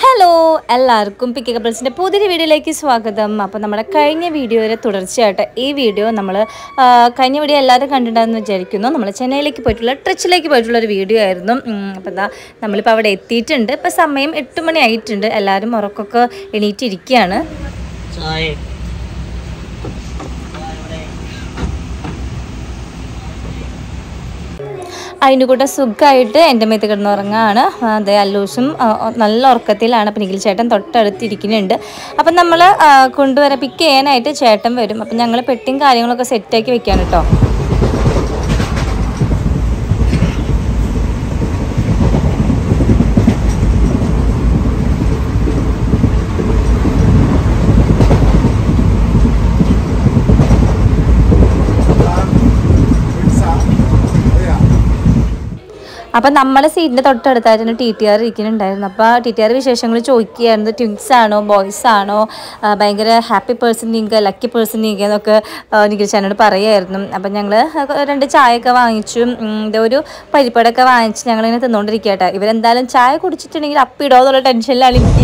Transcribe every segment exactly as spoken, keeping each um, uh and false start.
Hello എല്ലാവർക്കും picky കപ്പിൾസിൻ്റെ പുതിയൊരു വീഡിയോയിലേക്ക് സ്വാഗതം. അപ്പോൾ നമ്മുടെ കഴിഞ്ഞ വീഡിയോയുടെ തുടർച്ചയായിട്ട് ഈ വീഡിയോ നമ്മൾ കഴിഞ്ഞ വീഡിയോ എല്ലാവരും കണ്ടിട്ടുണ്ടെന്ന് വിചാരിക്കുന്നു. നമ്മൾ ചെന്നൈയിലേക്ക് പോയിട്ടുള്ള ട്രിച്ചിലേക്ക് പോയിട്ടുള്ള ഒരു വീഡിയോ ആയിരുന്നു. അപ്പോൾ എന്താ നമ്മളിപ്പോൾ അവിടെ എത്തിയിട്ടുണ്ട്. ഇപ്പോൾ സമയം എട്ട് മണി ആയിട്ടുണ്ട്. എല്ലാവരും ഉറക്കമൊക്കെ എണീറ്റിരിക്കുകയാണ്. അതിൻ്റെ കൂടെ സുഖമായിട്ട് എൻ്റെ മേത്ത് കിടന്നുറങ്ങാണ്. അതെ, അല്ലൂസും നല്ല ഉറക്കത്തിലാണ്. അപ്പം നിഖിൽ ചേട്ടൻ തൊട്ടടുത്തിരിക്കുന്നുണ്ട്. അപ്പം നമ്മൾ കൊണ്ടുവരാൻ പിക്ക് ചെയ്യാനായിട്ട് ചേട്ടൻ വരും. അപ്പം ഞങ്ങൾ പെട്ടിയും കാര്യങ്ങളൊക്കെ സെറ്റാക്കി വെക്കുകയാണ് കേട്ടോ. അപ്പം നമ്മളെ സീറ്റിൻ്റെ തൊട്ടടുത്തായിരുന്നു ടി ടി ആർ ഇരിക്കുന്നുണ്ടായിരുന്നു. അപ്പോൾ ടി ടി ആർ വിശേഷങ്ങൾ ചോദിക്കുകയായിരുന്നു. ട്വിൻസ് ആണോ ബോയ്സ് ആണോ, ഭയങ്കര ഹാപ്പി പേഴ്സൺ നീങ്ക ലക്കി പേഴ്സൺ നീങ്ക എന്നൊക്കെ നിഖിൽ ചേട്ടനോട് പറയുമായിരുന്നു. അപ്പം ഞങ്ങൾ രണ്ട് ചായയൊക്കെ വാങ്ങിച്ചു, ഒരു പരിപ്പടൊക്കെ വാങ്ങിച്ച് ഞങ്ങളിങ്ങനെ തിന്നുകൊണ്ടിരിക്കുക കേട്ടോ. ഇവരെന്തായാലും ചായ കുടിച്ചിട്ടുണ്ടെങ്കിൽ അപ്പിടോ എന്നുള്ള ടെൻഷനിലാണ് എനിക്ക്.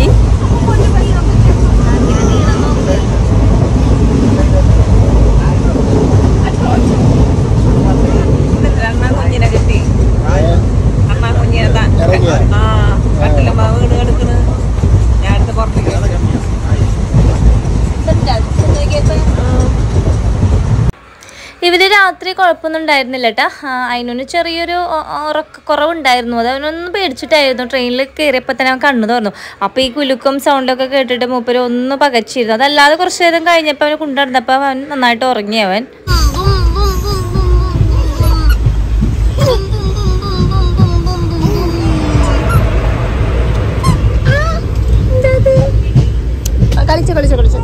ഇവര് രാത്രി കുഴപ്പമൊന്നും ഉണ്ടായിരുന്നില്ല കേട്ടോ. അതിനൊന്ന് ചെറിയൊരു ഉറക്ക കുറവുണ്ടായിരുന്നു. അത് അവനൊന്ന് പേടിച്ചിട്ടായിരുന്നു. ട്രെയിനിൽ കയറിയപ്പോൾ തന്നെ അവൻ കണ്ണു തുറന്നു. അപ്പോൾ ഈ കുലുക്കും സൗണ്ടൊക്കെ കേട്ടിട്ട് മൂപ്പര് ഒന്ന് പകച്ചിരുന്നു. അതല്ലാതെ കുറച്ച് നേരം കഴിഞ്ഞപ്പോൾ അവനെ കൊണ്ടുവന്നപ്പോൾ അവൻ നന്നായിട്ട് ഉറങ്ങി. അവൻ കളിച്ചു കളിച്ചു കളിച്ചു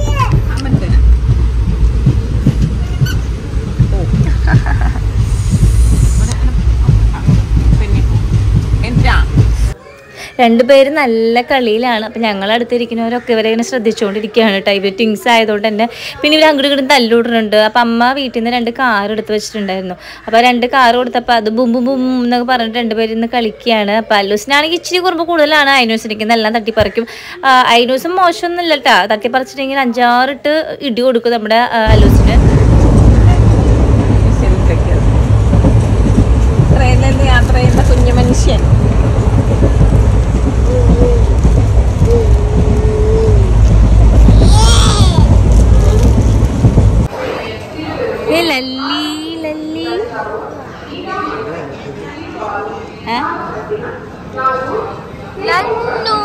രണ്ടുപേരും നല്ല കളിയിലാണ്. അപ്പം ഞങ്ങളടുത്തിരിക്കുന്നവരൊക്കെ ഇവരെ ഇങ്ങനെ ശ്രദ്ധിച്ചുകൊണ്ടിരിക്കുകയാണ് കേട്ടോ. ഇവർ ട്വിൻസ് ആയതുകൊണ്ട് തന്നെ പിന്നെ ഇവർ അങ്ങോട്ടും ഇങ്ങോട്ടും തല്ലൂടുന്നുണ്ട്. അപ്പം അമ്മ വീട്ടിൽ നിന്ന് രണ്ട് കാർ എടുത്ത് വെച്ചിട്ടുണ്ടായിരുന്നു. അപ്പോൾ രണ്ട് കാർ കൊടുത്തപ്പോൾ അത് ബും ബും ബും എന്നൊക്കെ പറഞ്ഞിട്ട് രണ്ടുപേരും ഇന്ന് കളിക്കുകയാണ്. അപ്പോൾ അല്ലൂസിനാണെങ്കിൽ ഇച്ചിരി കുറുമ്പ് കൂടുതലാണ്. ഐനൂസിനിരിക്കുന്നത് എല്ലാം തട്ടിപ്പറിക്കും. ഐനൂസും മോശമൊന്നുമില്ല കേട്ടോ. തട്ടിപ്പറിച്ചിട്ടുണ്ടെങ്കിൽ അഞ്ചാറിട്ട് ഇടി കൊടുക്കും നമ്മുടെ അല്ലൂസിന്. ട്രെയിനിൽ യാത്ര ചെയ്യുന്ന കുഞ്ഞു മനുഷ്യൻ ലല്ലി ലല്ലി ലന്നു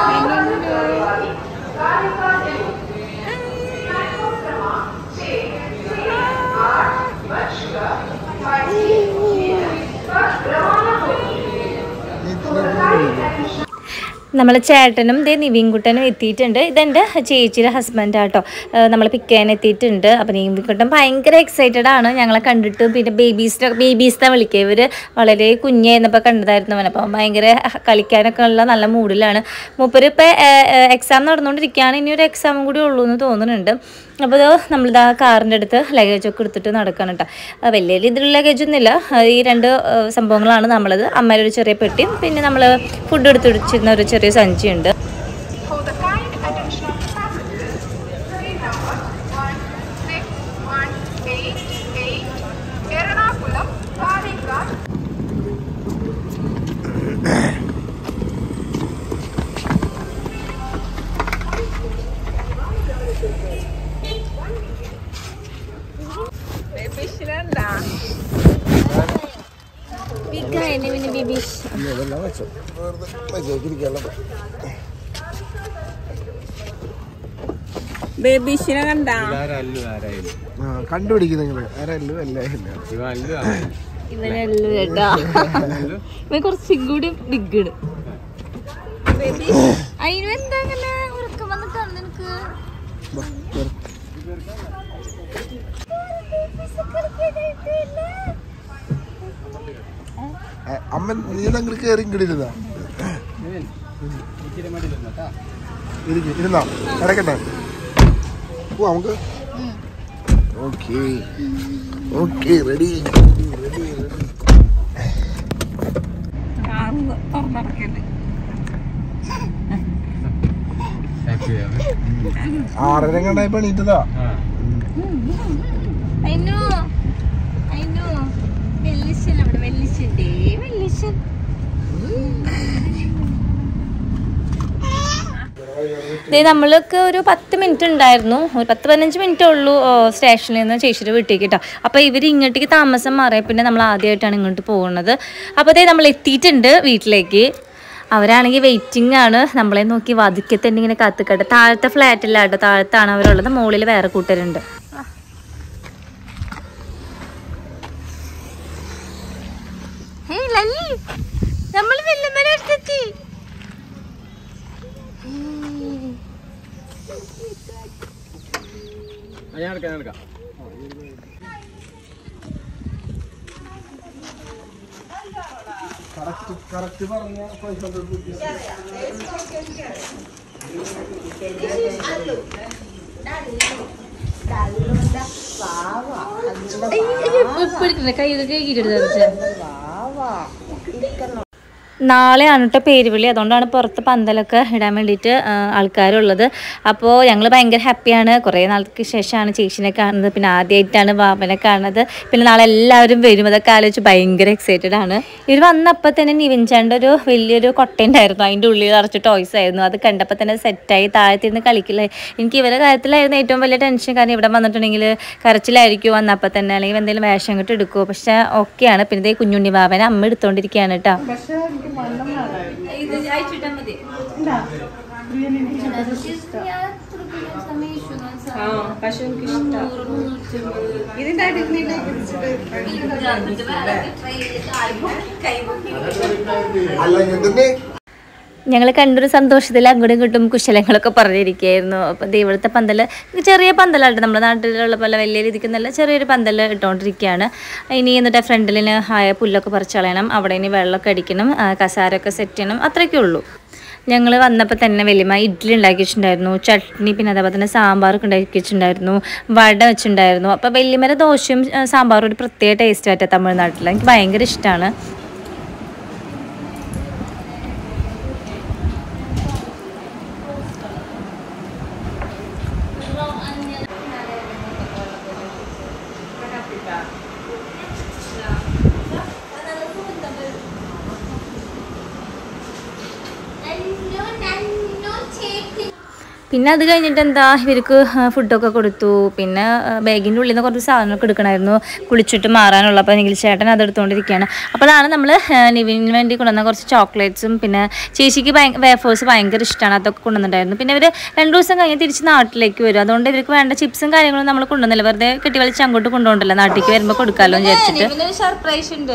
നമ്മളെ ചേട്ടനും ദേ നിവിൻകുട്ടനും എത്തിയിട്ടുണ്ട്. ഇതെൻ്റെ ചേച്ചിയുടെ ഹസ്ബൻഡാട്ടോ. നമ്മൾ പിക്ക് ചെയ്യാൻ എത്തിയിട്ടുണ്ട്. അപ്പം നിവിൻകുട്ടൻ ഭയങ്കര എക്സൈറ്റഡ് ആണ് ഞങ്ങളെ കണ്ടിട്ട്. പിന്നെ ബേബീസിനെ ബേബീസിനെ വിളിക്കുക. ഇവർ വളരെ കുഞ്ഞായിരുന്നപ്പോൾ കണ്ടതായിരുന്നു അവൻ. അപ്പം ഭയങ്കര കളിക്കാനൊക്കെ ഉള്ള നല്ല മൂഡിലാണ് മൂപ്പര്. ഇപ്പോൾ എക്സാം നടന്നുകൊണ്ടിരിക്കുകയാണ്. ഇനി ഒരു എക്സാമും കൂടി ഉള്ളൂ എന്ന് തോന്നുന്നുണ്ട്. അപ്പോൾ ഇത് നമ്മളിതാ കാറിൻ്റെ അടുത്ത് ലഗേജൊക്കെ എടുത്തിട്ട് നടക്കണം കേട്ടോ. വലിയ രീതിയിലുള്ള ലഗേജൊന്നുമില്ല. ഈ രണ്ട് സംഭവങ്ങളാണ് നമ്മളത്. അമ്മയുടെ ഒരു ചെറിയ പെട്ടിയും പിന്നെ നമ്മൾ ഫുഡ് എടുത്ത് വെച്ചിരുന്ന ഒരു ചെറിയ സഞ്ചിയുണ്ട്. ബേബീഷിനെ കണ്ടാ കണ്ടുപിടിക്കുന്ന ഇവനല്ലു കേട്ടോ. ഇവൻ കുറച്ചും കൂടി ബിഗ്. അതിനും എന്താ അങ്ങനെ ഉറക്കം വന്നിട്ടാണ് നിനക്ക്? അമ്മ നീന്തങ്ങൾ കയറി ഇങ്ങിടിരുന്നാ ഇരുന്നാ ഇടക്കട്ടെ. ഓ നമുക്ക് okay okay ready ready ready ആറര കണ്ടായി പണിയിട്ടതാ. നമ്മൾക്ക് ഒരു പത്ത് മിനിറ്റ് ഉണ്ടായിരുന്നു, ഒരു പത്ത് പതിനഞ്ച് മിനിറ്റേ ഉള്ളൂ സ്റ്റേഷനിൽ നിന്ന് ചേച്ചിയുടെ വീട്ടിലേക്ക് കേട്ടോ. അപ്പോൾ ഇവർ ഇങ്ങോട്ടേക്ക് താമസം മാറിയ പിന്നെ നമ്മൾ ആദ്യമായിട്ടാണ് ഇങ്ങോട്ട് പോകുന്നത്. അപ്പോൾ അതേ നമ്മൾ എത്തിയിട്ടുണ്ട് വീട്ടിലേക്ക്. അവരാണെങ്കിൽ വെയിറ്റിംഗ് ആണ്, നമ്മളെ നോക്കി വതുക്കെ തന്നെ ഇങ്ങനെ കാത്തുക്കട്ടെ. താഴത്തെ ഫ്ലാറ്റില്ല കേട്ടോ, താഴത്താണ് അവരുള്ളത്, മുകളിൽ വേറെ കൂട്ടരുണ്ട്. നമ്മൾ വെല്ലുമ്പലെത്തി. കൈയൊക്കെ കഴുകിയിട്ട് നാളെയാണ് കേട്ടോ പേരുവിളി, അതുകൊണ്ടാണ് പുറത്ത് പന്തലൊക്കെ ഇടാൻ വേണ്ടിയിട്ട് ആൾക്കാരുള്ളത്. അപ്പോൾ ഞങ്ങൾ ഭയങ്കര ഹാപ്പിയാണ്. കുറേ നാൾക്ക് ശേഷമാണ് ചേച്ചിനെ കാണുന്നത്, പിന്നെ ആദ്യമായിട്ടാണ് വാവനെ കാണുന്നത്. പിന്നെ നാളെ എല്ലാവരും വരും, അതൊക്കെ ആലോചിച്ച് ഭയങ്കര എക്സൈറ്റഡ് ആണ്. ഇവർ വന്നപ്പോൾ തന്നെ നിവിൻചാൻ്റെ ഒരു വലിയൊരു കൊട്ടയുണ്ടായിരുന്നു, അതിൻ്റെ ഉള്ളിൽ നിറച്ച് ടോയ്സ് ആയിരുന്നു. അത് കണ്ടപ്പോൾ തന്നെ സെറ്റായി താഴത്തിരുന്ന് കളിക്കില്ലേ. എനിക്ക് ഇവരുടെ കാര്യത്തിലായിരുന്നു ഏറ്റവും വലിയ ടെൻഷൻ, കാരണം ഇവിടെ വന്നിട്ടുണ്ടെങ്കിൽ കരച്ചിലായിരിക്കും വന്നപ്പോൾ തന്നെ, അല്ലെങ്കിൽ എന്തെങ്കിലും വേഷം കിട്ടും എടുക്കുമോ. പക്ഷേ ഓക്കെയാണ്. പിന്നെ കുഞ്ഞുണ്ണി വാവനെ അമ്മ എടുത്തോണ്ടിരിക്കുകയാണ് കേട്ടോ. ഞങ്ങൾ കണ്ടൊരു സന്തോഷത്തിൽ അങ്ങോട്ടും ഇങ്ങോട്ടും കുശലങ്ങളൊക്കെ പറഞ്ഞിരിക്കുകയായിരുന്നു. അപ്പം ഇവിടുത്തെ പന്തൽ ചെറിയ പന്തലായിട്ട് നമ്മുടെ നാട്ടിലുള്ള പോലെ വലിയ രീതിക്ക് നല്ല ചെറിയൊരു പന്തൽ ഇട്ടുകൊണ്ടിരിക്കുകയാണ്. ഇനി എന്നിട്ട് ഫ്രണ്ടിലിന് ആയ പുല്ലൊക്കെ പറിച്ച് കളയണം, അവിടെ ഇനി വെള്ളമൊക്കെ അടിക്കണം, കസാരമൊക്കെ സെറ്റ് ചെയ്യണം, അത്രയൊക്കെ ഉള്ളൂ. ഞങ്ങൾ വന്നപ്പോൾ തന്നെ വലിയമ്മ ഇഡ്ഡലി ഉണ്ടാക്കി വെച്ചിട്ടുണ്ടായിരുന്നു, ചട്നി, പിന്നെ അതേപോലെ തന്നെ സാമ്പാറൊക്കെ ഉണ്ടാക്കി വെച്ചിട്ടുണ്ടായിരുന്നു, വട വെച്ചിട്ടുണ്ടായിരുന്നു. അപ്പോൾ വലിയമ്മയുടെ ദോശയും സാമ്പാറും ഒരു പ്രത്യേക ടേസ്റ്റ് ആയിട്ട് തമിഴ്നാട്ടിൽ എനിക്ക് ഭയങ്കര ഇഷ്ടമാണ്. പിന്നെ അത് കഴിഞ്ഞിട്ട് എന്താ ഇവർക്ക് ഫുഡൊക്കെ കൊടുത്തു. പിന്നെ ബാഗിൻ്റെ ഉള്ളിൽ നിന്ന് കുറച്ച് സാധനമൊക്കെ എടുക്കണമായിരുന്നു കുളിച്ചിട്ട് മാറാനുള്ള. അപ്പോൾ എങ്കിൽ ചേട്ടൻ അതെടുത്തുകൊണ്ടിരിക്കുകയാണ്. അപ്പോൾ അതാണ് നമ്മൾ നിവിന് വേണ്ടി കൊണ്ടുവന്ന കുറച്ച് ചോക്ലേറ്റ്സും, പിന്നെ ചേച്ചിക്ക് ഭയങ്കര വേഫേഴ്സ് ഭയങ്കര ഇഷ്ടമാണ്, അതൊക്കെ കൊണ്ടുവന്നിട്ടുണ്ടായിരുന്നു. പിന്നെ ഇവർ രണ്ട് ദിവസം കഴിഞ്ഞ് തിരിച്ച് നാട്ടിലേക്ക് വരും, അതുകൊണ്ട് ഇവർക്ക് വേണ്ട ചിപ്സും കാര്യങ്ങളും നമ്മൾ കൊണ്ടുവന്നില്ല, വെറുതെ കെട്ടി വലിച്ച് അങ്ങോട്ട് കൊണ്ടുപോകണ്ടല്ലോ, നാട്ടിലേക്ക് വരുമ്പോൾ കൊടുക്കാമല്ലോ എന്ന് വിചാരിച്ചിട്ട്. സർപ്രൈസ് ഉണ്ട്.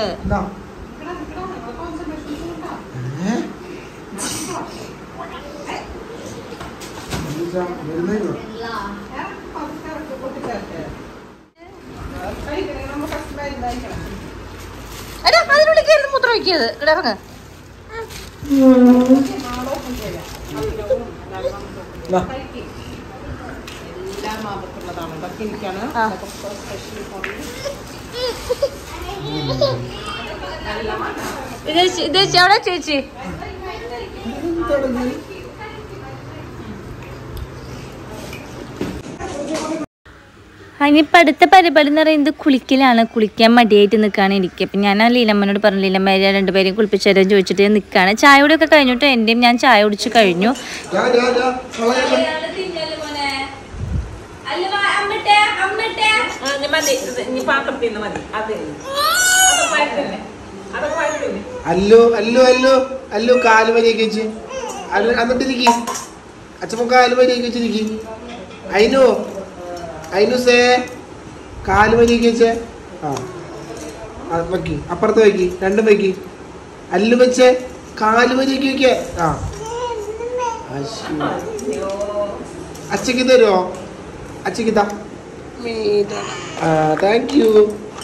അതിനുള്ളിൽ കയറി മൂത്രം വയ്ക്കിയത് ഇവിടെ ഇറങ്ങ്. ഇത് അവിടെ ചേച്ചി അതിനിപ്പോൾ അടുത്ത പരിപാടി എന്ന് പറയുന്നത് കുളിക്കലാണ്. കുളിക്കാൻ മടിയായിട്ട് നിൽക്കുകയാണ് എനിക്ക്. അപ്പം ഞാൻ ആ ലീലമ്മനോട് പറഞ്ഞു, ലീലമ്മ രണ്ടുപേരെയും കുളിപ്പിച്ചു തരാൻ ചോദിച്ചിട്ട് നിൽക്കുകയാണ്. ചായ കുടിയൊക്കെ കഴിഞ്ഞിട്ട് എൻ്റെയും ഞാൻ ചായ കുടിച്ച് കഴിഞ്ഞു. അല്ലു അല്ലു അല്ലു അല്ലു കാല് വരിയൊക്കെ വെച്ച് എന്നിട്ടിരിക്കി, അച്ഛമ്മ കാല് വരിയൊക്കെ വെച്ചിരിക്കി. അയിനു അയിനുസേ കാല് വരിയൊക്കെ വെച്ചേ. ആ വയ്ക്കി, അപ്പുറത്ത് വയ്ക്കി, രണ്ടും വയ്ക്കി. അല്ലു വെച്ചേ കാല് വരിയൊക്കെ വെക്കേ. ആ അച്ഛക്ക് തരുമോ? അച്ഛക്ക് താ. ആ താങ്ക് യു.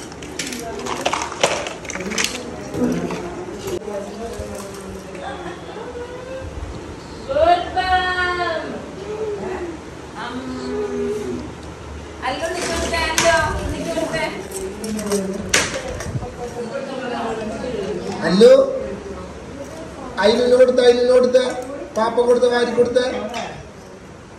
അല്ലു അയിലിന് കൊടുത്ത അയിലിന് കൊടുത്ത് പാപ്പ കൊടുത്ത് വാരി കൊടുത്ത്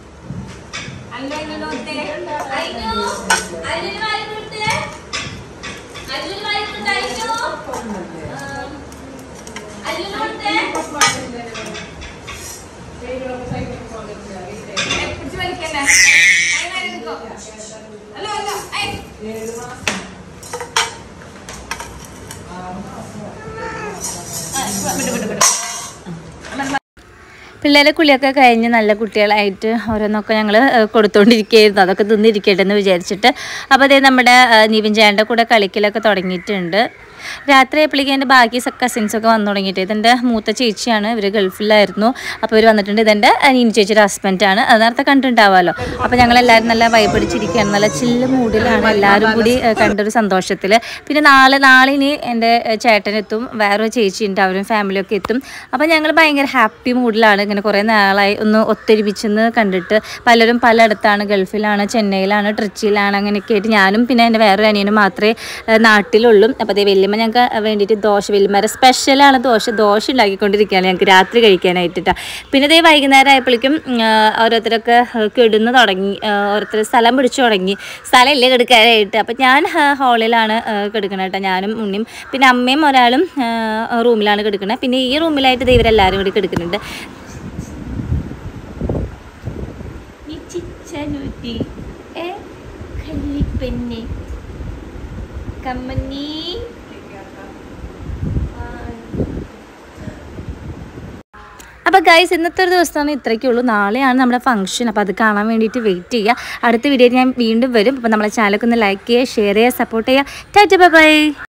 പിള്ളേരെ കുളിയൊക്കെ കഴിഞ്ഞ് നല്ല കുട്ടികളായിട്ട് ഓരോന്നൊക്കെ ഞങ്ങൾ കൊടുത്തുകൊണ്ടിരിക്കുകയായിരുന്നു. അതൊക്കെ തിന്നിരിക്കട്ടെ എന്ന് വിചാരിച്ചിട്ട്. അപ്പോൾ അതേ നമ്മുടെ നിവിൻ ചേട്ടൻ്റെ കൂടെ കളിക്കലൊക്കെ തുടങ്ങിയിട്ടുണ്ട്. രാത്രി ആയപ്പോഴേക്കും എൻ്റെ ബാക്കി കസിൻസൊക്കെ വന്നു തുടങ്ങിയിട്ട്. ഇതെൻ്റെ മൂത്ത ചേച്ചിയാണ്, ഇവർ ഗൾഫിലായിരുന്നു. അപ്പോൾ ഇവർ വന്നിട്ടുണ്ട്. ഇതെൻ്റെ നീനി ചേച്ചിയുടെ ഹസ്ബൻഡാണ്. അത് നേരത്തെ കണ്ടിട്ടുണ്ടാവുമല്ലോ. അപ്പോൾ ഞങ്ങളെല്ലാവരും നല്ല വൈബടിച്ചിരിക്കുകയാണ്. നല്ല ചില്ല് മൂഡിലാണ് എല്ലാവരും കൂടി കണ്ടൊരു സന്തോഷത്തിൽ. പിന്നെ നാളെ നാളെ ഇനി എൻ്റെ ചേട്ടനെത്തും, വേറൊരു ചേച്ചി ഉണ്ട്, അവരും ഫാമിലിയൊക്കെ എത്തും. അപ്പോൾ ഞങ്ങൾ ഭയങ്കര ഹാപ്പി മൂഡിലാണ്. ഇങ്ങനെ കുറേ നാളായി ഒന്ന് ഒത്തൊരുമിച്ചെന്ന് കണ്ടിട്ട്. പലരും പലയിടത്താണ്, ഗൾഫിലാണ്, ചെന്നൈയിലാണ്, ട്രിച്ചിയിലാണ്, അങ്ങനെയൊക്കെ ആയിട്ട്. ഞാനും പിന്നെ എൻ്റെ വേറൊരു അനിയനും മാത്രമേ നാട്ടിലുള്ളൂ. അപ്പോൾ അതേ വലിയ ഞങ്ങൾക്ക് വേണ്ടിയിട്ട് ദോശ, വലിയമാരെ സ്പെഷ്യലാണ് ദോശ ദോശ ഉണ്ടാക്കിക്കൊണ്ടിരിക്കുകയാണ് ഞങ്ങൾക്ക് രാത്രി കഴിക്കാനായിട്ടാണ്. പിന്നെ ഇതേ വൈകുന്നേരം ആയപ്പോഴേക്കും ഓരോരുത്തരൊക്കെ കിടന്ന് തുടങ്ങി, ഓരോരുത്തർ സ്ഥലം പിടിച്ചു തുടങ്ങി. സ്ഥലമില്ല കിടക്കാനായിട്ട്. അപ്പം ഞാൻ ഹാളിലാണ് കിടക്കണത് കേട്ടോ, ഞാനും ഉണ്ണിയും. പിന്നെ അമ്മയും ഒരാളും റൂമിലാണ് കിടക്കുന്നത്. പിന്നെ ഈ റൂമിലായിട്ട് ഇത് ഇവരെല്ലാവരും കൂടി കിടക്കുന്നുണ്ട്. കമ്മനി അപ്പോൾ ഗൈസ്, ഇന്നത്തെ ഒരു ദിവസമാണ് ഇത്രയ്ക്കുള്ളൂ. നാളെയാണ് നമ്മുടെ ഫംഗ്ഷൻ. അപ്പോൾ അത് കാണാൻ വേണ്ടിയിട്ട് വെയിറ്റ് ചെയ്യുക. അടുത്ത വീഡിയോയിൽ ഞാൻ വീണ്ടും വരും. അപ്പോൾ നമ്മളെ ചാനലൊക്കെ ഒന്ന് ലൈക്ക് ചെയ്യുക, ഷെയർ ചെയ്യുക, സപ്പോർട്ട് ചെയ്യുക. Tata bye by.